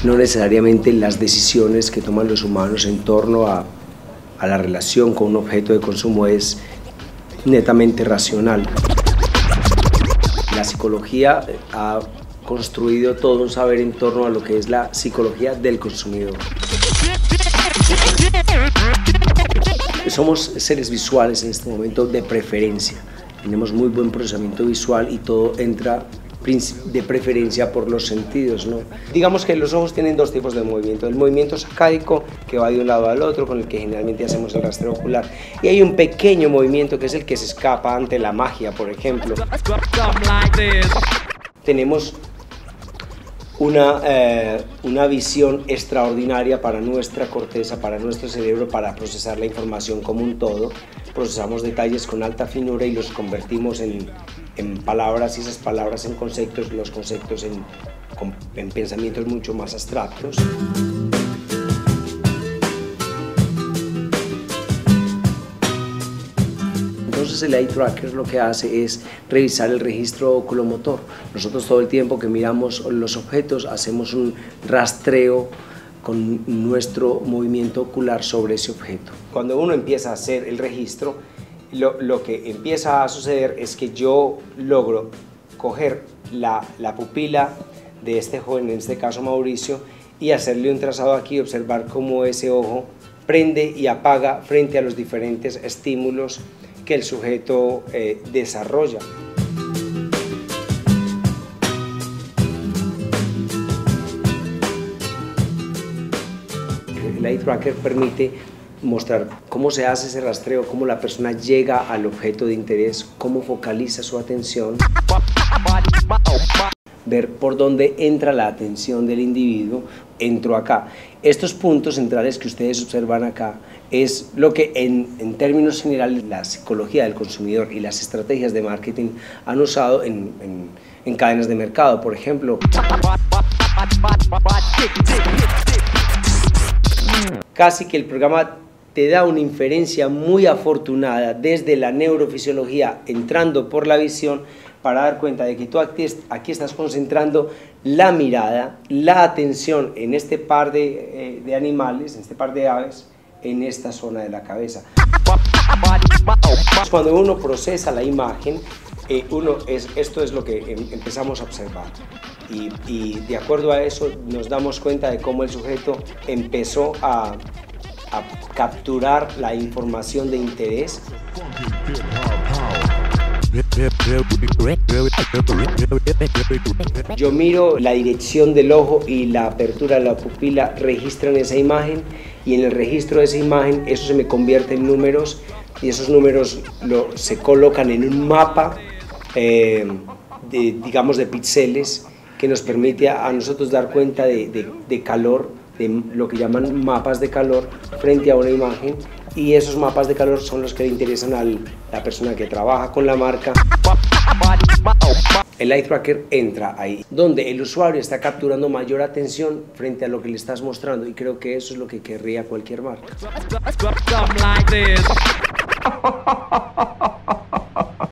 no necesariamente las decisiones que toman los humanos en torno a la relación con un objeto de consumo es netamente racional. La psicología ha construido todo un saber en torno a lo que es la psicología del consumidor. Somos seres visuales en este momento de preferencia. Tenemos muy buen procesamiento visual y todo entra de preferencia por los sentidos, ¿no? Digamos que los ojos tienen dos tipos de movimiento: el movimiento sacádico, que va de un lado al otro, con el que generalmente hacemos el rastreo ocular, y hay un pequeño movimiento que es el que se escapa ante la magia, por ejemplo. Tenemos una visión extraordinaria para nuestra corteza, para nuestro cerebro, para procesar la información como un todo. Procesamos detalles con alta finura y los convertimos en palabras, y esas palabras en conceptos, los conceptos en pensamientos mucho más abstractos. Entonces el eye tracker lo que hace es revisar el registro oculomotor. Nosotros todo el tiempo que miramos los objetos hacemos un rastreo con nuestro movimiento ocular sobre ese objeto. Cuando uno empieza a hacer el registro, lo que empieza a suceder es que yo logro coger la pupila de este joven, en este caso Mauricio, y hacerle un trazado aquí, observar cómo ese ojo prende y apaga frente a los diferentes estímulos que el sujeto desarrolla. El eye tracker permite mostrar cómo se hace ese rastreo, cómo la persona llega al objeto de interés, cómo focaliza su atención, ver por dónde entra la atención del individuo. Entro acá. Estos puntos centrales que ustedes observan acá es lo que en términos generales la psicología del consumidor y las estrategias de marketing han usado en cadenas de mercado. Por ejemplo, casi que el programa te da una inferencia muy afortunada desde la neurofisiología, entrando por la visión, para dar cuenta de que tú aquí estás concentrando la mirada, la atención en este par de animales, en este par de aves, en esta zona de la cabeza. Cuando uno procesa la imagen, esto es lo que empezamos a observar. Y de acuerdo a eso nos damos cuenta de cómo el sujeto empezó a capturar la información de interés. Yo miro la dirección del ojo y la apertura de la pupila registran esa imagen, y en el registro de esa imagen eso se me convierte en números, y esos números se colocan en un mapa digamos de píxeles, que nos permite a nosotros dar cuenta de calor, de lo que llaman mapas de calor frente a una imagen, y esos mapas de calor son los que le interesan a la persona que trabaja con la marca. El eye tracker entra ahí, donde el usuario está capturando mayor atención frente a lo que le estás mostrando, y creo que eso es lo que querría cualquier marca.